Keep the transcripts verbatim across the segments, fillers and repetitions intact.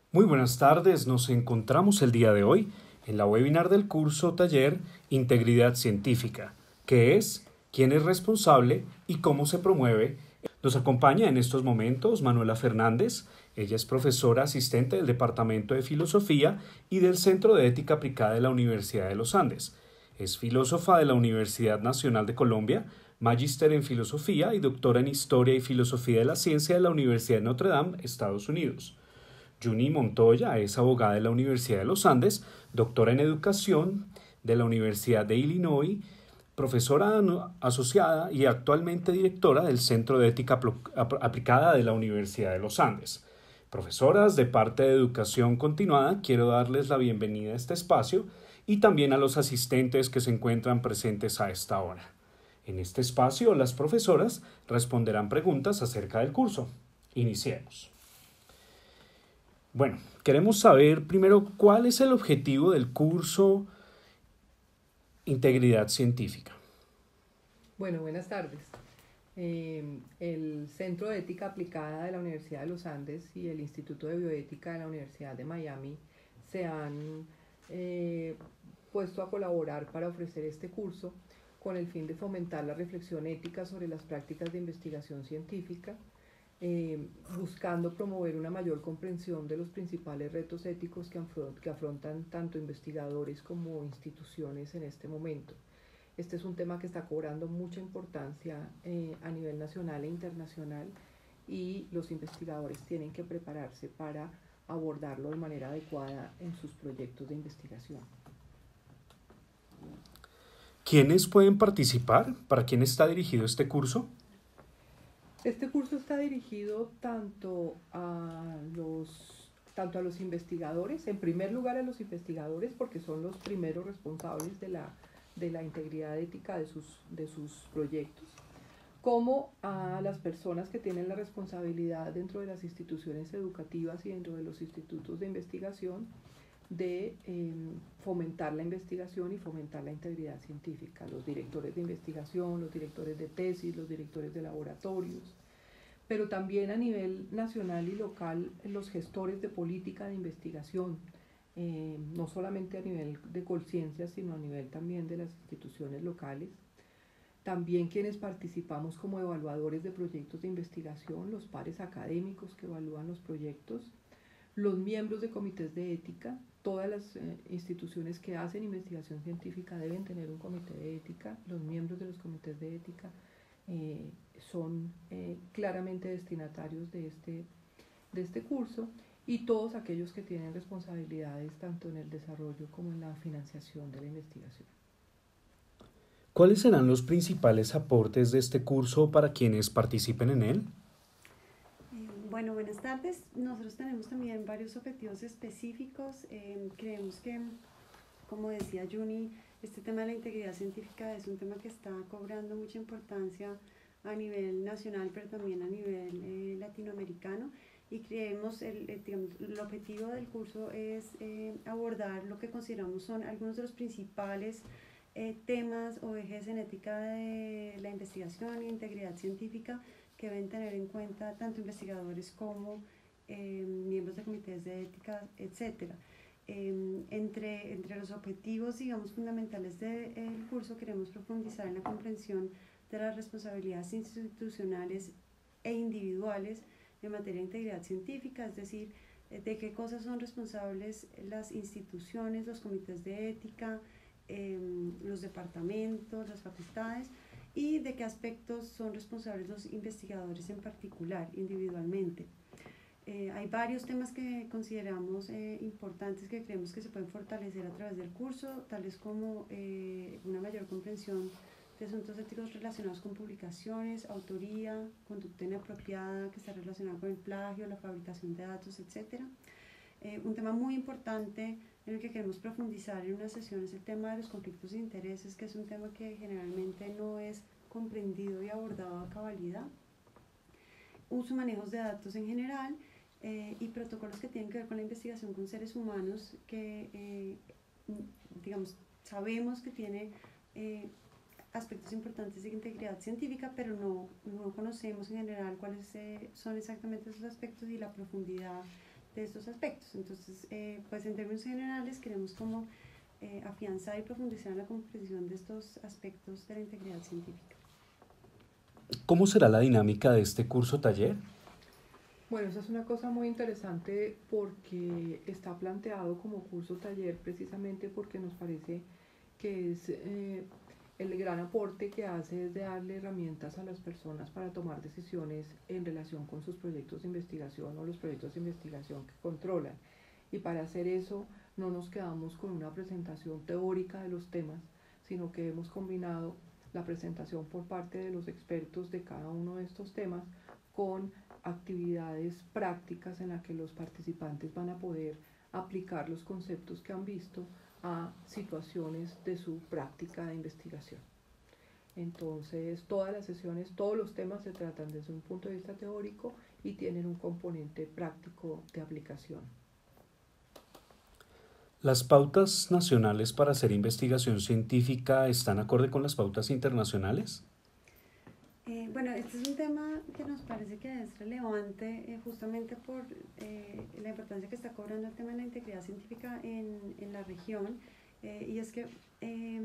Muy buenas tardes, nos encontramos el día de hoy en la webinar del curso taller Integridad Científica, que es quién es responsable y cómo se promueve. Nos acompaña en estos momentos Manuela Fernández, ella es profesora asistente del Departamento de Filosofía y del Centro de Ética Aplicada de la Universidad de los Andes. Es filósofa de la Universidad Nacional de Colombia, magíster en Filosofía y doctora en Historia y Filosofía de la Ciencia de la Universidad de Notre Dame, Estados Unidos. Juni Montoya es abogada de la Universidad de los Andes, doctora en Educación de la Universidad de Illinois, profesora asociada y actualmente directora del Centro de Ética Aplicada de la Universidad de los Andes. Profesoras de parte de Educación Continuada, quiero darles la bienvenida a este espacio y también a los asistentes que se encuentran presentes a esta hora. En este espacio, las profesoras responderán preguntas acerca del curso. Iniciemos. Bueno, queremos saber primero cuál es el objetivo del curso Integridad Científica. Bueno, buenas tardes. Eh, el Centro de Ética Aplicada de la Universidad de los Andes y el Instituto de Bioética de la Universidad de Miami se han eh, puesto a colaborar para ofrecer este curso con el fin de fomentar la reflexión ética sobre las prácticas de investigación científica, Eh, buscando promover una mayor comprensión de los principales retos éticos que, afront que afrontan tanto investigadores como instituciones en este momento. Este es un tema que está cobrando mucha importancia eh, a nivel nacional e internacional y los investigadores tienen que prepararse para abordarlo de manera adecuada en sus proyectos de investigación. ¿Quiénes pueden participar? ¿Para quién está dirigido este curso? Este curso está dirigido tanto a los, tanto a los investigadores, en primer lugar a los investigadores, porque son los primeros responsables de la, de la integridad ética de sus, de sus proyectos, como a las personas que tienen la responsabilidad dentro de las instituciones educativas y dentro de los institutos de investigación de eh, fomentar la investigación y fomentar la integridad científica, los directores de investigación, los directores de tesis, los directores de laboratorios, pero también a nivel nacional y local los gestores de política de investigación, eh, no solamente a nivel de conciencia, sino a nivel también de las instituciones locales. También quienes participamos como evaluadores de proyectos de investigación, los pares académicos que evalúan los proyectos, los miembros de comités de ética. Todas las eh, instituciones que hacen investigación científica deben tener un comité de ética. Los miembros de los comités de ética eh, son eh, claramente destinatarios de este, de este curso, y todos aquellos que tienen responsabilidades tanto en el desarrollo como en la financiación de la investigación. ¿Cuáles serán los principales aportes de este curso para quienes participen en él? Bueno, buenas tardes. Nosotros tenemos también varios objetivos específicos. Eh, creemos que, como decía Juni, este tema de la integridad científica es un tema que está cobrando mucha importancia a nivel nacional, pero también a nivel eh, latinoamericano. Y creemos, el, el, digamos, el objetivo del curso es eh, abordar lo que consideramos son algunos de los principales eh, temas o ejes en ética de la investigación e integridad científica que deben tener en cuenta tanto investigadores como eh, miembros de comités de ética, etcétera. Eh, entre, entre los objetivos, digamos, fundamentales del curso, queremos profundizar en la comprensión de las responsabilidades institucionales e individuales en materia de integridad científica, es decir, de qué cosas son responsables las instituciones, los comités de ética, eh, los departamentos, las facultades, y de qué aspectos son responsables los investigadores en particular, individualmente. Eh, hay varios temas que consideramos eh, importantes que creemos que se pueden fortalecer a través del curso, tales como eh, una mayor comprensión de asuntos éticos relacionados con publicaciones, autoría, conducta inapropiada que está relacionada con el plagio, la fabricación de datos, etcétera. Eh, un tema muy importante en el que queremos profundizar en una sesión es el tema de los conflictos de intereses, que es un tema que generalmente no es comprendido y abordado a cabalidad. Uso y manejos de datos en general eh, y protocolos que tienen que ver con la investigación con seres humanos que, eh, digamos, sabemos que tiene eh, aspectos importantes de integridad científica, pero no, no conocemos en general cuáles eh, son exactamente esos aspectos y la profundidad de estos aspectos. Entonces, eh, pues en términos generales queremos como eh, afianzar y profundizar en la comprensión de estos aspectos de la integridad científica. ¿Cómo será la dinámica de este curso taller? Bueno, esa es una cosa muy interesante porque está planteado como curso taller precisamente porque nos parece que es eh, el gran aporte que hace es de darle herramientas a las personas para tomar decisiones en relación con sus proyectos de investigación o los proyectos de investigación que controlan. Y para hacer eso no nos quedamos con una presentación teórica de los temas, sino que hemos combinado la presentación por parte de los expertos de cada uno de estos temas con actividades prácticas en las que los participantes van a poder aplicar los conceptos que han visto a situaciones de su práctica de investigación. Entonces, todas las sesiones, todos los temas se tratan desde un punto de vista teórico y tienen un componente práctico de aplicación. ¿Las pautas nacionales para hacer investigación científica están acorde con las pautas internacionales? Eh, bueno, este es un tema que nos parece que es relevante eh, justamente por eh, la importancia que está cobrando el tema de la integridad científica en, en la región, eh, y es que eh,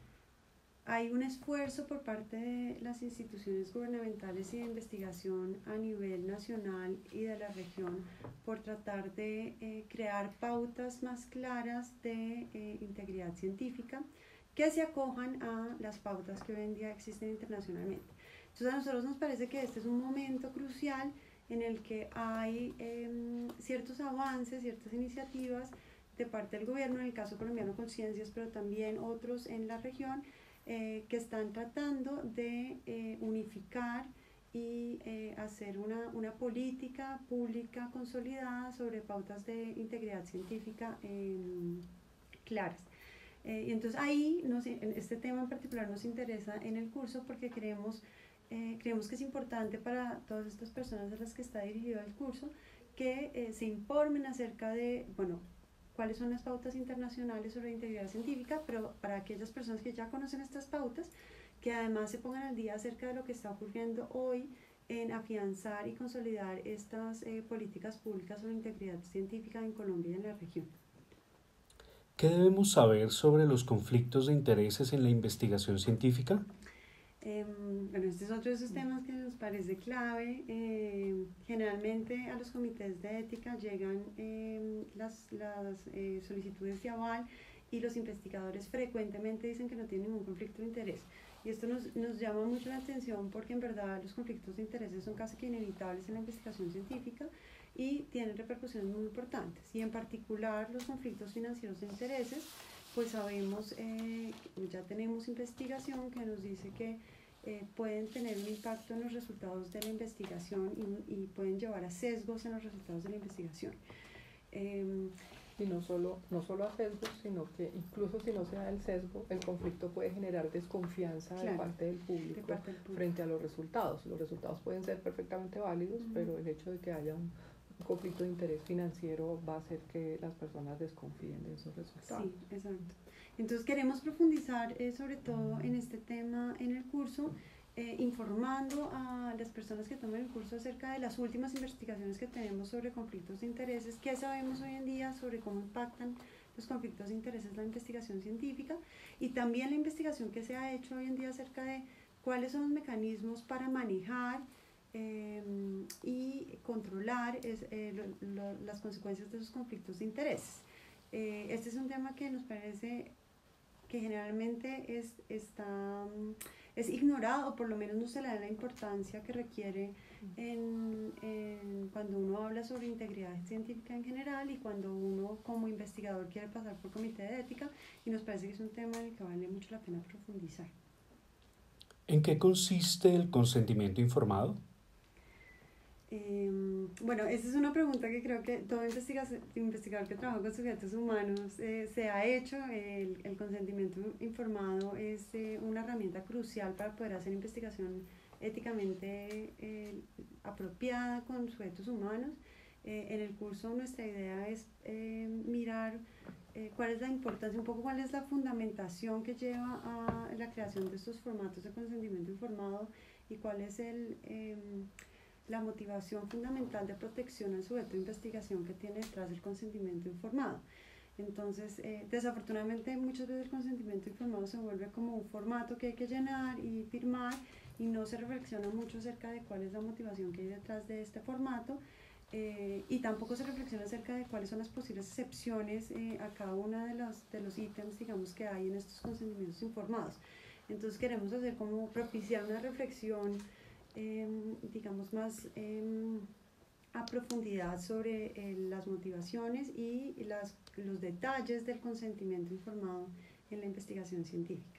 hay un esfuerzo por parte de las instituciones gubernamentales y de investigación a nivel nacional y de la región por tratar de eh, crear pautas más claras de eh, integridad científica que se acojan a las pautas que hoy en día existen internacionalmente. Entonces a nosotros nos parece que este es un momento crucial en el que hay eh, ciertos avances, ciertas iniciativas de parte del gobierno, en el caso colombiano Conciencias, pero también otros en la región, eh, que están tratando de eh, unificar y eh, hacer una, una política pública consolidada sobre pautas de integridad científica eh, claras. Eh, y entonces ahí, nos, en este tema en particular nos interesa en el curso porque creemos Eh, creemos que es importante para todas estas personas a las que está dirigido el curso que eh, se informen acerca de, bueno, cuáles son las pautas internacionales sobre integridad científica, pero para aquellas personas que ya conocen estas pautas, que además se pongan al día acerca de lo que está ocurriendo hoy en afianzar y consolidar estas eh, políticas públicas sobre integridad científica en Colombia y en la región. ¿Qué debemos saber sobre los conflictos de intereses en la investigación científica? Eh, bueno, este es otro de esos temas que nos parece clave. Eh, generalmente a los comités de ética llegan eh, las, las eh, solicitudes de aval y los investigadores frecuentemente dicen que no tienen ningún conflicto de interés. Y esto nos, nos llama mucho la atención porque en verdad los conflictos de intereses son casi que inevitables en la investigación científica y tienen repercusiones muy importantes. Y en particular los conflictos financieros de intereses, pues sabemos, eh, ya tenemos investigación que nos dice que eh, pueden tener un impacto en los resultados de la investigación y, y pueden llevar a sesgos en los resultados de la investigación. Eh, y no solo, no solo a sesgos, sino que incluso si no se da el sesgo, el conflicto puede generar desconfianza claro, de, parte del público, de parte del público frente a los resultados. Los resultados pueden ser perfectamente válidos, uh-huh. pero el hecho de que haya un, un conflicto de interés financiero va a hacer que las personas desconfíen de esos resultados. Sí, exacto. Entonces queremos profundizar eh, sobre todo en este tema en el curso, eh, informando a las personas que toman el curso acerca de las últimas investigaciones que tenemos sobre conflictos de intereses, qué sabemos hoy en día sobre cómo impactan los conflictos de intereses en la investigación científica y también la investigación que se ha hecho hoy en día acerca de cuáles son los mecanismos para manejar eh, y controlar es, eh, lo, lo, las consecuencias de esos conflictos de intereses. Eh, este es un tema que nos parece que generalmente es, está, es ignorado, o por lo menos no se le da la importancia que requiere en, en cuando uno habla sobre integridad científica en general y cuando uno como investigador quiere pasar por comité de ética, y nos parece que es un tema en el que vale mucho la pena profundizar. ¿En qué consiste el consentimiento informado? Eh, bueno, esa es una pregunta que creo que todo investigador que trabaja con sujetos humanos eh, se ha hecho. El, el consentimiento informado es eh, una herramienta crucial para poder hacer investigación éticamente eh, apropiada con sujetos humanos. Eh, en el curso nuestra idea es eh, mirar eh, cuál es la importancia, un poco cuál es la fundamentación que lleva a la creación de estos formatos de consentimiento informado y cuál es el... Eh, la motivación fundamental de protección al sujeto de investigación que tiene detrás del consentimiento informado. Entonces, eh, desafortunadamente muchas veces el consentimiento informado se vuelve como un formato que hay que llenar y firmar y no se reflexiona mucho acerca de cuál es la motivación que hay detrás de este formato, eh, y tampoco se reflexiona acerca de cuáles son las posibles excepciones eh, a cada uno de los, de los ítems, digamos, que hay en estos consentimientos informados. Entonces queremos hacer como propiciar una reflexión, eh, digamos, más eh, a profundidad sobre eh, las motivaciones y las, los detalles del consentimiento informado en la investigación científica.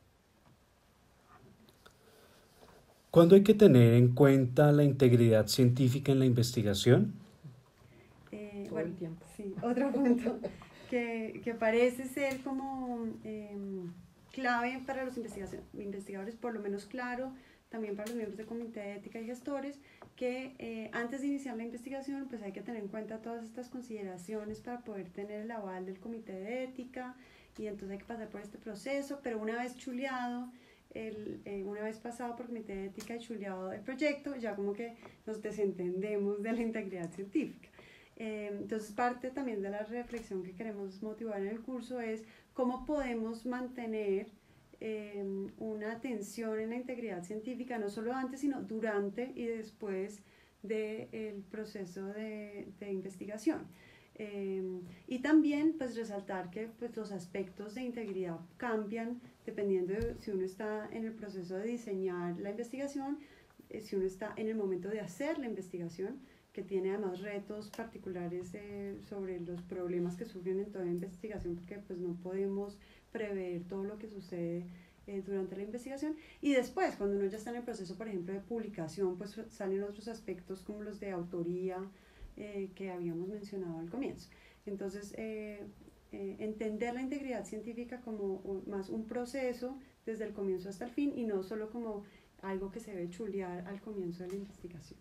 ¿Cuándo hay que tener en cuenta la integridad científica en la investigación? Eh, Todo bueno, el tiempo. Sí, otro punto que, que parece ser como eh, clave para los investigadores, por lo menos claro, también para los miembros del comité de ética y gestores, que eh, antes de iniciar la investigación pues hay que tener en cuenta todas estas consideraciones para poder tener el aval del comité de ética, y entonces hay que pasar por este proceso, pero una vez chuleado, el, eh, una vez pasado por comité de ética y chuleado el proyecto, ya como que nos desentendemos de la integridad científica. Eh, entonces parte también de la reflexión que queremos motivar en el curso es cómo podemos mantener Eh, una atención en la integridad científica, no solo antes, sino durante y después del proceso de, de investigación. Eh, y también pues resaltar que pues, los aspectos de integridad cambian dependiendo de si uno está en el proceso de diseñar la investigación, eh, si uno está en el momento de hacer la investigación, que tiene además retos particulares eh, sobre los problemas que surgen en toda investigación, porque pues no podemos prever todo lo que sucede eh, durante la investigación, y después cuando uno ya está en el proceso, por ejemplo, de publicación, pues salen otros aspectos como los de autoría eh, que habíamos mencionado al comienzo. Entonces eh, eh, entender la integridad científica como un, más un proceso desde el comienzo hasta el fin, y no solo como algo que se debe chulear al comienzo de la investigación.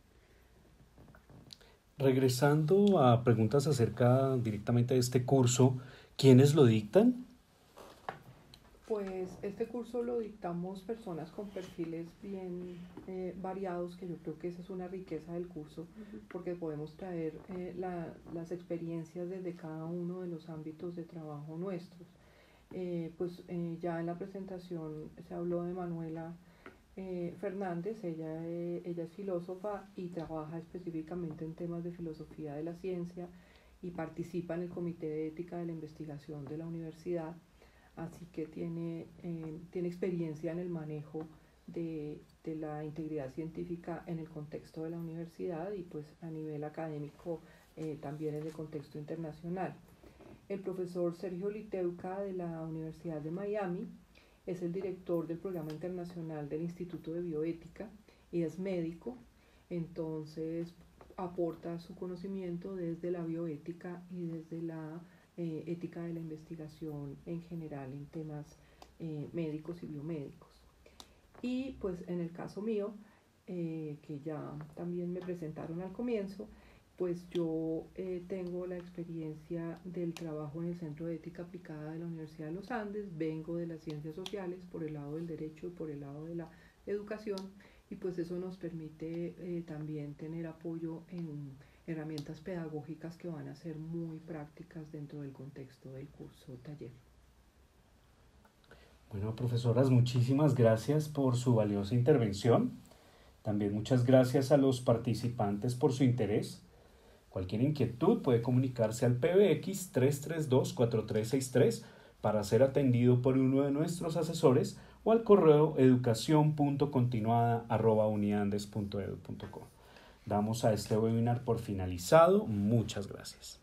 Regresando a preguntas acerca directamente de este curso, ¿quiénes lo dictan? Pues este curso lo dictamos personas con perfiles bien eh, variados, que yo creo que esa es una riqueza del curso, porque podemos traer eh, la, las experiencias desde cada uno de los ámbitos de trabajo nuestros. Eh, pues eh, ya en la presentación se habló de Manuela eh, Fernández, ella, eh, ella es filósofa y trabaja específicamente en temas de filosofía de la ciencia y participa en el comité de ética de la investigación de la universidad. Así que tiene, eh, tiene experiencia en el manejo de, de la integridad científica en el contexto de la universidad y pues a nivel académico eh, también en el contexto internacional. El profesor Sergio Liteuca de la Universidad de Miami es el director del programa internacional del Instituto de Bioética y es médico, entonces aporta su conocimiento desde la bioética y desde la Eh, ética de la investigación en general en temas eh, médicos y biomédicos. Y pues en el caso mío, eh, que ya también me presentaron al comienzo, pues yo eh, tengo la experiencia del trabajo en el Centro de Ética Aplicada de la Universidad de los Andes, vengo de las ciencias sociales por el lado del derecho y por el lado de la educación, y pues eso nos permite eh, también tener apoyo en herramientas pedagógicas que van a ser muy prácticas dentro del contexto del curso taller. Bueno, profesoras, muchísimas gracias por su valiosa intervención. También muchas gracias a los participantes por su interés. Cualquier inquietud puede comunicarse al P B X tres tres dos, cuatro tres seis tres para ser atendido por uno de nuestros asesores o al correo educación punto continuada arroba uniandes punto edu punto co. Damos a este webinar por finalizado. Muchas gracias.